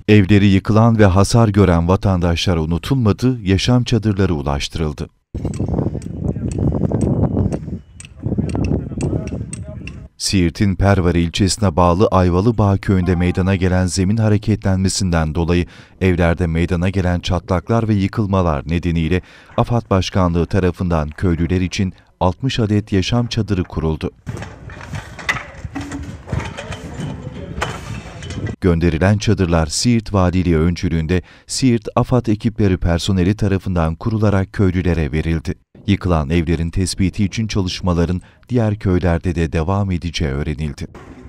Evleri yıkılan ve hasar gören vatandaşlar unutulmadı, yaşam çadırları ulaştırıldı. Siirt'in Pervara ilçesine bağlı Ayvalıbağ köyünde meydana gelen zemin hareketlenmesinden dolayı evlerde meydana gelen çatlaklar ve yıkılmalar nedeniyle AFAD Başkanlığı tarafından köylüler için 60 adet yaşam çadırı kuruldu. Gönderilen çadırlar Siirt Valiliği öncülüğünde Siirt AFAD ekipleri personeli tarafından kurularak köylülere verildi. Yıkılan evlerin tespiti için çalışmaların diğer köylerde de devam edeceği öğrenildi.